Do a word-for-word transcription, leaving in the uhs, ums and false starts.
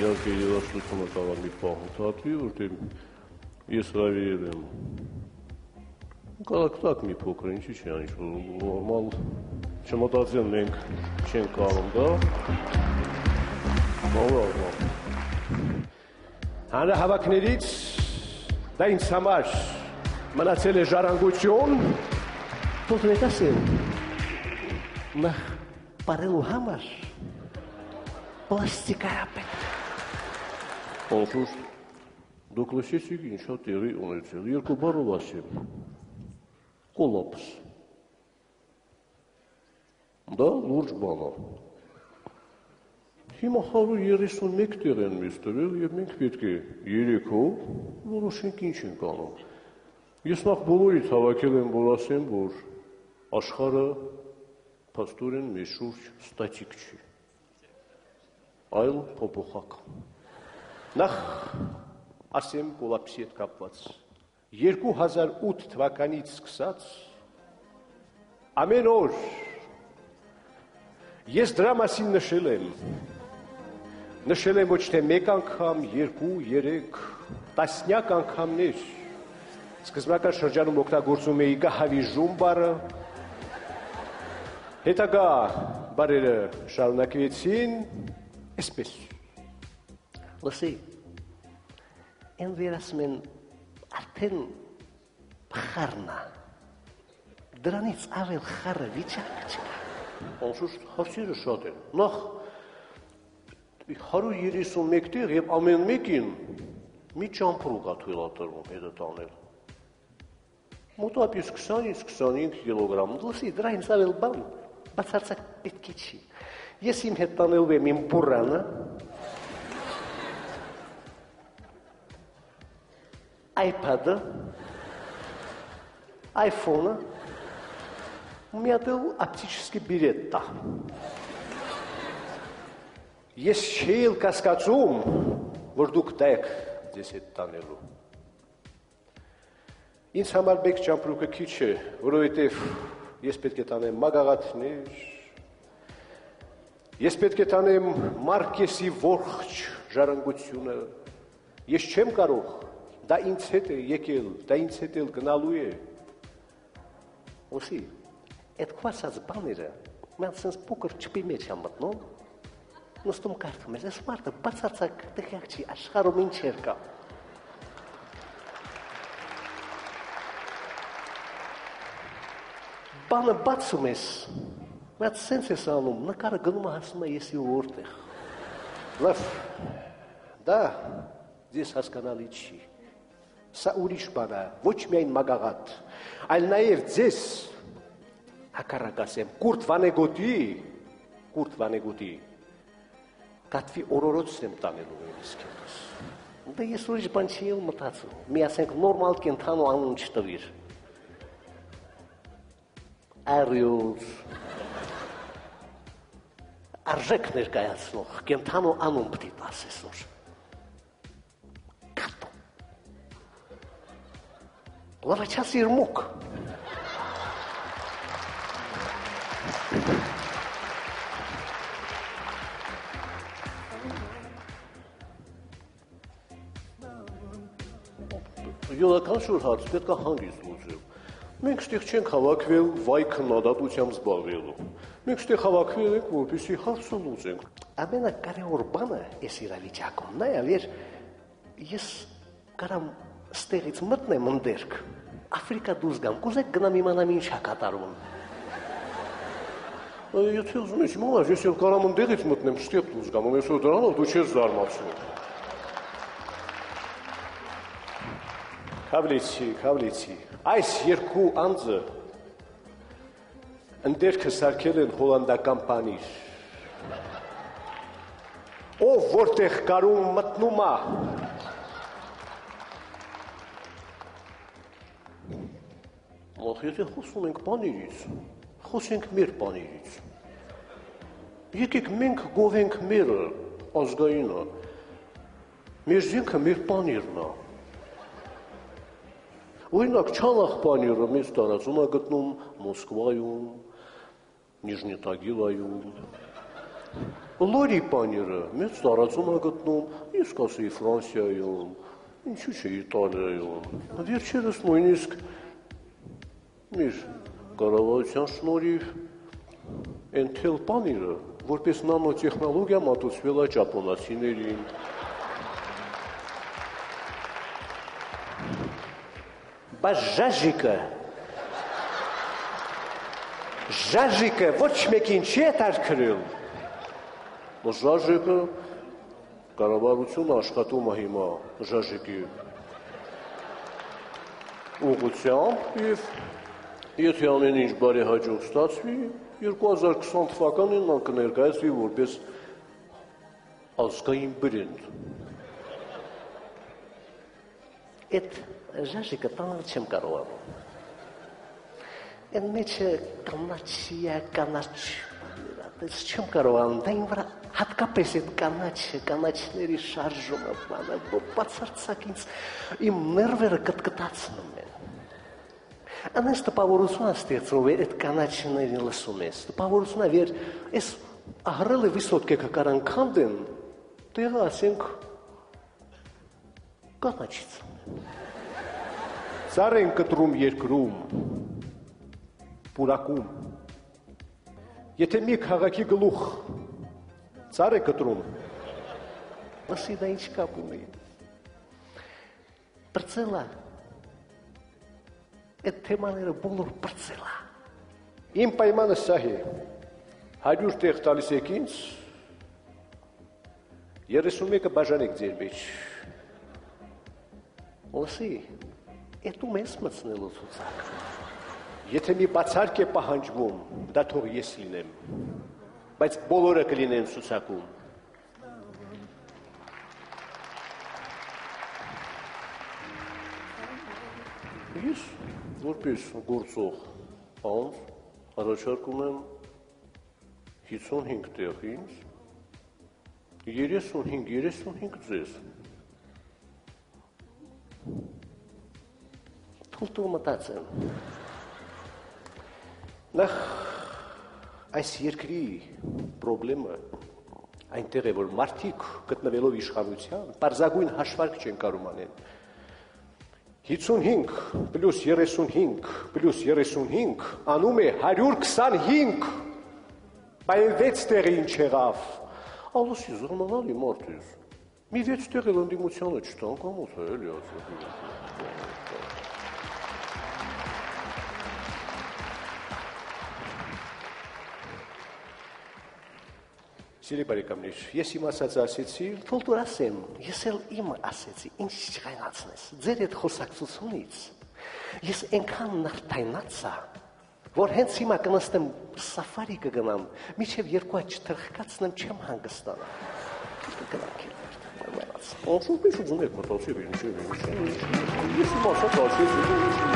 իհարկե երաժշտությունը կարող մի պահ ընդհատվի, որտեղ ես հրավիրել եմ կարակտակ մի փոքր, ինչի՞ չի այն ինչ-որ նորմալ չմտածել մենք չենք կարող դա։ Նորմալ։ Հանրահավաքներից դա ինձ համար մնացել է ժառանգություն, թող ասեմ, նախ բարելու համար պլաստիկայապետ։ Անշուշտ, դուք լսեցիք ինչա տեղի ունեցել, երկու բառով ասեմ, կոլապս։ Դա լուրջ բան է։ Հիմա հարյուր երեսունմեկ տեղ են մեզ տվել և մենք պետք է երեքով որոշենք ինչ ենք անում։ Ես նախ բոլորից հավաքել եմ, որ ասեմ, որ աշխարհը փաստորեն մեզ շուրջ ստատիկ չի, այլ փոփոխական։ Նախ ասեմ կոլապսի հետ կապված։ երկու հազար ութ թվականից սկսած ամեն օր ես դրա մասին նշել եմ։ Նշել եմ ոչ թե մեկ անգամ, երկու, երեք, տասնյակ անգամներ։ Սկզբնական շրջանում օգտագործում էի գահավիժում բառը, հետագա բառերը շարունակվեցին այսպես։ Լսի, են վերասում են արդեն խառնա, դրանից ավել խառը վիճակ չկա։ Անշուշտ հարցերը շատ են։ Նախ հարյուր երեսունմեկ տեղ և ամեն մեկին մի ճամպրուկ է թույլատրվում հետը տանել։ Մոտավորապես քսանից քսանհինգ կիլոգրամ։ Լսի, դրանից ավել բան բացարձակ պետք է չի։ Ես իմ հետ տանելու եմ իմ բուրանը, iPad-ը, iPhone-ը, մի հատ օպտիկի բիլետ տա։ Ես չէի կասկածում, որ դուք դա եք ձեզ հետ տանելու։ Ինձ համար մեկ ճամպրուկը քիչ է, որովհետև ես պետք է տանեմ մագաղաթներ, ես պետք է տանեմ Մարկեսի ողջ ժառանգությունը, ես չեմ կարող, դա ինձ հետ է եկել, դա ինձ հետ էլ գնալու է։ Ոսի, այդ քո ասած բաները, մենք սենց փոքր չպի մեջ եմ մտնում, նստում կարդում ես, այս մարդը բացարձակ տեղյակ չի, աշխարհում ինչեր կա։ Բանը բացում ես, մենք սենց ես անում, նկարը գնում է հասնում է եսի որտեղ։ Լավ, դա ձեզ հասկանալի չի։ Սա ուրիշ բան է, ոչ միայն մագաղաթ, այլ նաև ձեզ հակառակ ասեմ, Կուրտ Վանեգոտի, Կուրտ Վանեգոտի կատվի օրորոցն եմ տանելու ես քեզ։ Դա ես ուրիշ բան չի էլ մտածում, մի ասենք նորմալ կենթանու անուն չտվիր։ Արյուր, արժեք ներկայացնող, կենթանու անուն պտի տաս այսօր։ Կատու։ Լավաչասիր մուկ։ Յուրական շուր հարց պետք է հանգիստ լուծել։ Մենք ստեղ չենք հավաքվել վայ քննադատությամբ զբաղվելու։ Մենք ստեղ հավաքվել ենք, որպեսզի հարցը լուծենք։ Ամենակարևոր բանը այս իրավիճակում նա է, որ ես կարամ ստեղից մտնեմ ընդերք, Աֆրիկա դուրս գամ, կուզեք գնամ իմանամ ինչ է կատարվում։ Եթե ուզում ես իմանալ, ես էլ կարամ ընդերից մտնեմ, ստեղ դուրս գամ, ու այսօր դրանով դու չես զարմացնում։ Քավլիցի, քավլիցի, այս երկու անձը ընդերքը սարքել են հոլանդական պանիր, ով որտեղ կարում մտնում է, Ախ, եթե խոսում ենք պանիրից, խոսենք մեր պանիրից, եկեք մենք գովենք մերը ազգայինը, մեր զենքը մեր պանիրն է։ Օրինակ, Չանախ պանիրը մեծ տարածում է գտնում Մոսկվայում, Նիժնի Տագիլայում, լորի պաները մեծ տարածում է գտնում, ես կասեի Ֆրանսիայում, ինչու՞ չէ Իտալիայում, վերջերս նույնիսկ մեր կառավարության շնորհիվ այն թել պաները, որպես նանոտեխնոլոգիա մատուցվել է ճապոնացիներին։ Բայց ժաժիկը, ժաժիկը ոչ մեկին չի հետաքրքրում։ Ժաժիկը կառավարությունը աշխատում է հիմա ժաժիկի ուղղությամբ եւ եթե ամեն ինչ բարեհաջող ստացվի, երկու հազար քսան թվականին նա կներկայացվի որպես ազգային բրենդ։ Այդ ժաժիկը տանել չեմ կարողանում։ Այն մեջը կանաչիա, կանաչ, այս չեմ կարողանում, դա իմ վրա հատկապես այդ կանաչը, կանաչների շարժումը, բանը, բացարձակ ինձ իմ ներվերը կտկտացնում են։ Անես տպավորություն ստեղծում է այդ կանաչիներին լսում ես, տպավորություն է վեր, այս ահրելը վիսոտկե կկարան կանդեն, տեղը ասենք կանաչից։ Ծառ են կտրում երկրում, պուրակում, եթե մի քաղաքի գլուխ ծառ է կտրում, լսի դա ինչ կապ ունի, պրծելա, այդ թեմաները բոլոր պրծելա։ Իմ պայմանը սա է, հարյուր տեղ տալիս եք ինձ, երեսուն մեկը բաժանեք ձեր մեջ։ Լսի, էտում ես մցնելու ցուցակ։ Եթե մի բացարկ է պահանջվում, դա թող ես լինեմ, բայց բոլորը կլինեն ցուցակում։ Ես որպես գործող անձ առաջարկում եմ հիսունհինգ տեղ ինձ, երեսունհինգ երեսունհինգ ձեզ։ Թույլ մտածեմ։ Նախ այս երկրի պրոբլեմը այնտեղ է, որ մարդիկ գտնվելով իշխանության, պարզագույն հաշվարկ չեն կարող անել։ հիսունհինգ պլյուս երեսունհինգ պլյուս երեսունհինգ անում է հարյուր քսանհինգ, բայց վեց տեղը ինչ եղավ։ Ալուսի զարմանալի մարդ ես։ Մի վեց տեղը ընդդիմությանը չտան կամ ո՞ց է էլի ասում։ Սիրելի բարեկամներ, ես իմ ասածը ասեցի, Թույլ ասեմ, ես էլ իմը ասեցի, ինչ չխայնացնես, ձեր այդ խոսակցությունից, ես այնքան նրդայնացա, որ հենց հիմա կնստեմ սաֆարի կգնամ, միջև երկու այդ չթրխկացնեմ չեմ հանգստանա։ Կգնանք էլ վերդ, ասում биш ուզում եք մտածի, ինչ է, ինչ է, ես իմ ասած ասեցի,